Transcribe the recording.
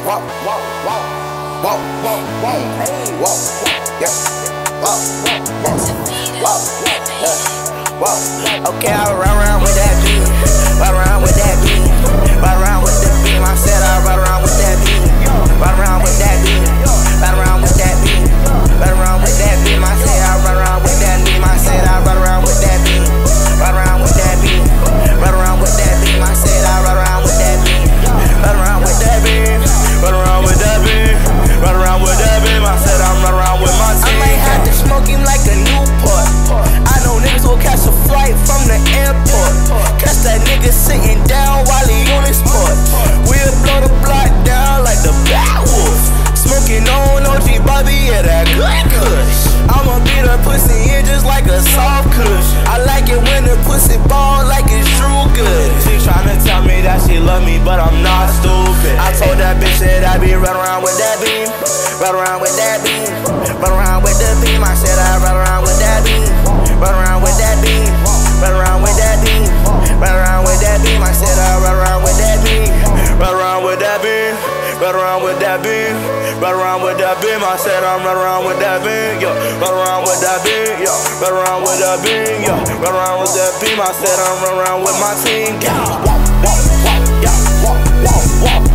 walk, walk, walk, walk, walk, walk, walk, yeah, walk, walk, walk, walk. Okay, I run around with that beat, run around with that beat, run around with the beam. I said I run around with that beat, run around with that beat, run around with that beat, run around with that beam. I said I run around with that beam. I said I run around with that beat, run around with that beat, run around with that beam. I said I run around with that beat, run around with that beam, run around with that beam, run around with that beam. I said I'm run around with my team. I might have to smoke him like a Newport. I know niggas will catch a flight from the airport. Catch that nigga sitting down while he on his sport. We'll blow the block down like the Backwoods. Smoking on OG Bobby, yeah, that good kush. I'ma beat her pussy in just like a soft kush. I like it when the pussy ball like it's true good. She tryna tell me that she love me, but I'm not stupid. I told that bitch that I be run around with that beam, run around with that beam, run around with the beam. I said I run around with that beam, run around with that beam, run around with that beam, run around with that beam. I said I run around with that beam, run around with that beam, run around with that beam, run around with that beam. I said I'm run around with that beam, yo, run around with that beam, yo, run around with that beam, yo, run around with that beam. I said I'm run around with my team, yeah. Walk, walk, walk, yeah, walk, walk, walk.